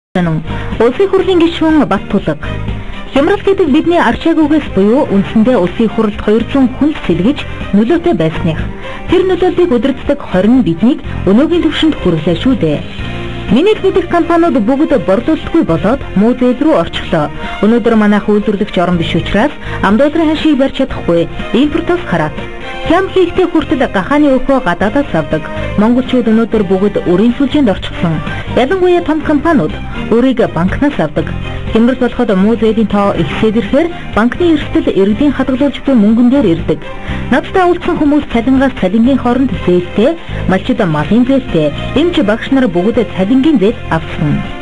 Улсын хурлын гишүүн Баттулга. Хямрал гэдэг бидний арчаагүйгээс буюу үндсэндээ улсын хурлд 200 хүн сэлгэж нөлөөтэй байсных. Тэр нөлөөллийг удирддаг 20 нь биднийг өнөөгийн түвшинд хүрлээ шүү дээ. Минийх мэдих компаниуд бүгд борлуулалтгүй болоод муу зээл рүү орчихлоо. Өнөөдөр манайх үйлдвэрлэгч орон биш учраас амд улсын ханшийг барьж чадахгүй. Импортоос хараад хям хийхдээ хүртэл гахааны өөхөө гадаадаас авдаг. Монголчууд өнөөдөр бүгд өрийн сүлжээнд орчихсон. Ялангуяа том компаниуд өөрийг банкнаас авдаг. Хямрал болоход муу зээлийн тоо ихсээд ирэхээр банкны эрсдэл иргэдийн хадгалуулж буй мөнгөн дээр ирдэг. Надтай уулзсан хүмүүс цалингаас цалингийн хооронд зээлтэй, малчид малын зээлтэй, эмч багш нар бүгд цалингийн зээл авсан.